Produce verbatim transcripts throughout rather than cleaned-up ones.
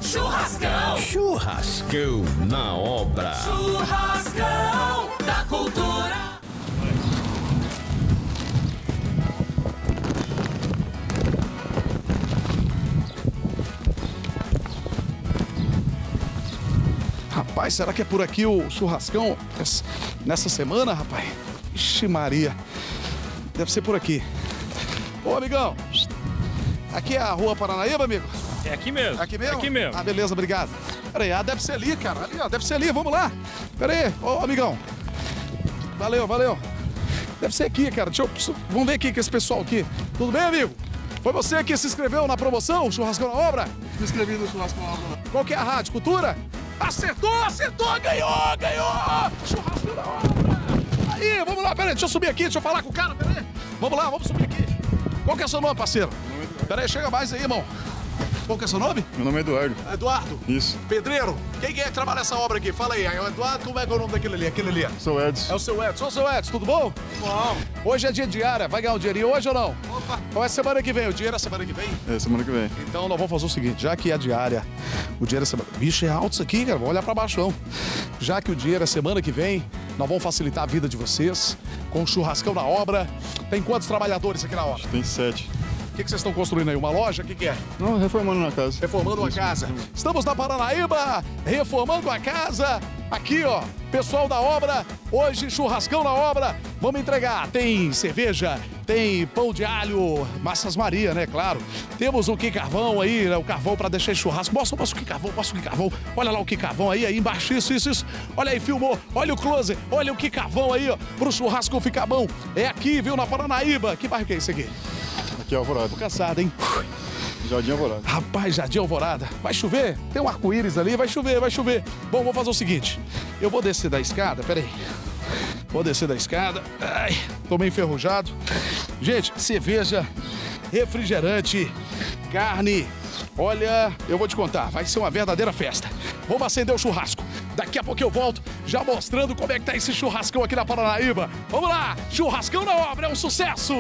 Churrascão. Churrascão na obra. Churrascão da cultura. Rapaz, será que é por aqui o churrascão nessa semana, rapaz? Ixi Maria, deve ser por aqui. Ô, amigão, aqui é a Rua Paranaíba, amigo? É aqui mesmo. Aqui mesmo? Aqui mesmo. Ah, beleza, obrigado. Pera aí, ah, deve ser ali, cara, ali, ó, deve ser ali, vamos lá. Pera aí, ô, amigão. Valeu, valeu. Deve ser aqui, cara, deixa eu... Vamos ver aqui com esse pessoal aqui. Tudo bem, amigo? Foi você que se inscreveu na promoção, Churrascão na Obra? Me inscrevi no Churrascão na Obra. Qual que é a rádio? Cultura? Acertou, acertou, ganhou, ganhou! Churrasco da obra! Aí, vamos lá, peraí, deixa eu subir aqui, deixa eu falar com o cara, peraí. Vamos lá, vamos subir aqui. Qual que é o seu nome, parceiro? Peraí, chega mais aí, irmão. Qual que é o seu nome? Meu nome é Eduardo. Eduardo? Isso. Pedreiro? Quem que é que trabalha nessa obra aqui? Fala aí, é o Eduardo, como é que é o nome daquele ali? Aquele ali? Sou Edson. É o seu Edson. Ô, seu Edson, tudo bom? Bom. Hoje é dia de área, vai ganhar um dinheirinho hoje ou não? Opa. Ou é semana que vem? O dinheiro é semana que vem? É, semana que vem. Então nós vamos fazer o seguinte, já que é diária, o dinheiro é semana... Bicho, é alto isso aqui, cara, vamos olhar pra baixo não. Já que o dinheiro é semana que vem, nós vamos facilitar a vida de vocês com o churrascão na obra. Tem quantos trabalhadores aqui na obra? Tem sete. O que, que vocês estão construindo aí? Uma loja? O que, que é? Não, reformando na casa. Reformando uma casa. Estamos na Paranaíba, reformando a casa. Aqui, ó, pessoal da obra, hoje churrascão na obra. Vamos entregar. Tem cerveja, tem pão de alho, massas Maria, né? Claro. Temos o que carvão aí, né? O carvão para deixar churrasco. Mostra, mostra o que carvão, mostra o que carvão. Olha lá o que carvão aí, aí embaixo, isso, isso, isso. Olha aí, filmou. Olha o close, olha o que carvão aí, ó, pro churrasco ficar bom. É aqui, viu, na Paranaíba. Que bairro que é esse aqui? Aqui é Alvorada. Tô cansado, hein? Jardim Alvorada. Rapaz, Jardim Alvorada. Vai chover? Tem um arco-íris ali, vai chover, vai chover. Bom, vou fazer o seguinte. Eu vou descer da escada, peraí. Vou descer da escada. Ai, tô meio enferrujado. Gente, cerveja, refrigerante, carne. Olha, eu vou te contar, vai ser uma verdadeira festa. Vamos acender o churrasco. Daqui a pouco eu volto, já mostrando como é que tá esse churrascão aqui na Paranaíba. Vamos lá, churrascão na obra, é um sucesso!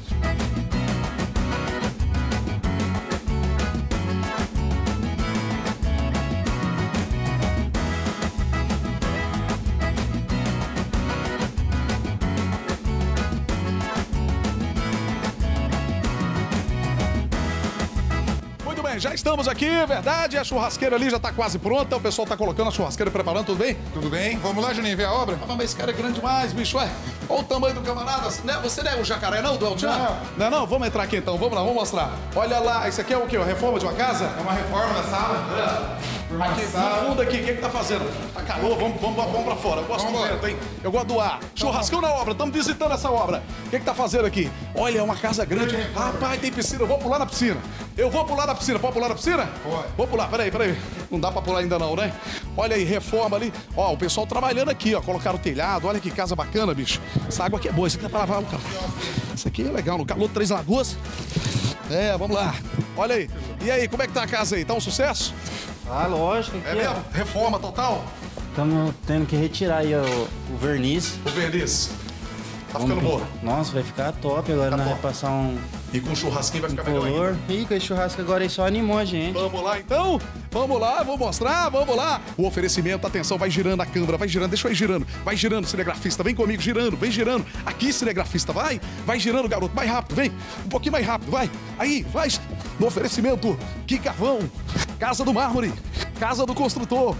Já estamos aqui, verdade, a churrasqueira ali já tá quase pronta, o pessoal tá colocando a churrasqueira, preparando, tudo bem? Tudo bem? Vamos lá, Juninho, ver a obra? Ah, mas esse cara é grande demais, bicho, ué. Olha o tamanho do camarada, né? Você não é o jacaré não, do El Chan? Não. Não, não, vamos entrar aqui então, vamos lá, vamos mostrar. Olha lá, isso aqui é o quê? A reforma de uma casa? É uma reforma da sala. É. Aqui, no fundo aqui, o que que tá fazendo? Tá calor, vamos, vamos, vamos pra fora, eu gosto do Vamos vento, hein? Eu gosto do ar. Churrascão na obra, estamos visitando essa obra. O que que tá fazendo aqui? Olha, é uma casa grande. Rapaz, tem piscina, eu vou pular na piscina. Eu vou pular na piscina, pode pular na piscina? Pode. Vou pular, peraí, peraí. Não dá pra pular ainda não, né? Olha aí, reforma ali. Ó, o pessoal trabalhando aqui, ó. Colocaram o telhado, olha que casa bacana, bicho. Essa água aqui é boa, isso aqui é pra lavar o carro. Isso aqui é legal, no calor de Três Lagoas. É, vamos lá. Olha aí. E aí, como é que tá a casa aí? Tá um sucesso? Ah, lógico. É mesmo? Reforma total? Estamos tendo que retirar aí o, o verniz. O verniz. Tá Vamos ficando boa. Nossa, vai ficar top. Agora Fica nós top. vamos passar um, E com o churrasquinho vai um ficar melhor ainda. color. Ih, com esse churrasco agora aí só animou a gente. Vamos lá então, vamos lá, vou mostrar, vamos lá. O oferecimento, atenção, vai girando a câmera, vai girando, deixa eu ir girando. Vai girando, cinegrafista, vem comigo, girando, vem girando. Aqui, cinegrafista, vai, vai girando, garoto, mais rápido, vem. Um pouquinho mais rápido, vai. Aí, vai. No oferecimento, que carvão, Casa do Mármore, Casa do Construtor,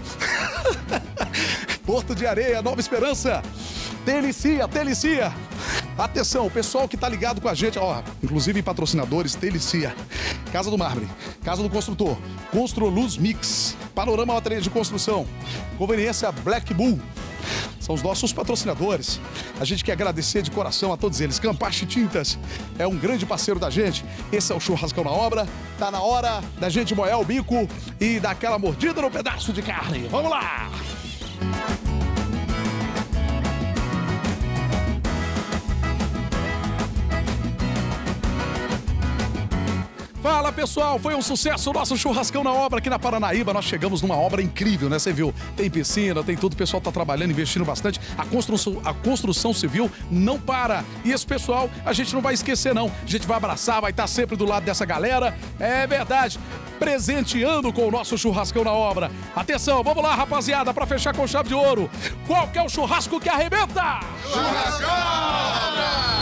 Porto de Areia, Nova Esperança, Delicia, Delicia. Atenção, o pessoal que tá ligado com a gente, ó, inclusive patrocinadores, Delicia, Casa do Mármore, Casa do Construtor, Construluz Mix, Panorama Materiais de Construção, Conveniência Black Bull, são os nossos patrocinadores. A gente quer agradecer de coração a todos eles. Campache Tintas é um grande parceiro da gente. Esse é o Churrascão na Obra. Tá na hora da gente molhar o bico e dar aquela mordida no pedaço de carne. Vamos lá! Fala, pessoal, foi um sucesso o nosso churrascão na obra aqui na Paranaíba. Nós chegamos numa obra incrível, né? Você viu, tem piscina, tem tudo, o pessoal tá trabalhando, investindo bastante. A construção, a construção civil não para. E esse pessoal, a gente não vai esquecer, não. A gente vai abraçar, vai estar sempre do lado dessa galera. É verdade. Presenteando com o nosso churrascão na obra. Atenção, vamos lá, rapaziada, pra fechar com chave de ouro. Qual que é o churrasco que arrebenta? Churrascão na obra!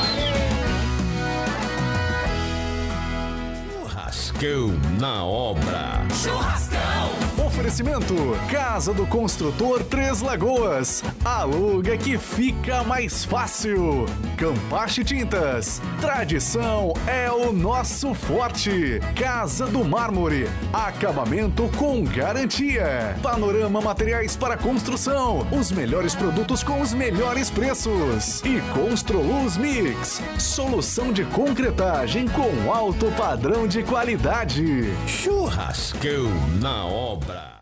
Churrascão na obra. Churrascão. Oferecimento Casa do Construtor Três Lagoas. Aluga que fica mais fácil. Campache Tintas. Tradição é o nosso forte. Casa do Mármore. Acabamento com garantia. Panorama Materiais para Construção. Os melhores produtos com os melhores preços. E Construluz Mix. Solução de concretagem com alto padrão de qualidade. Churrascão na obra.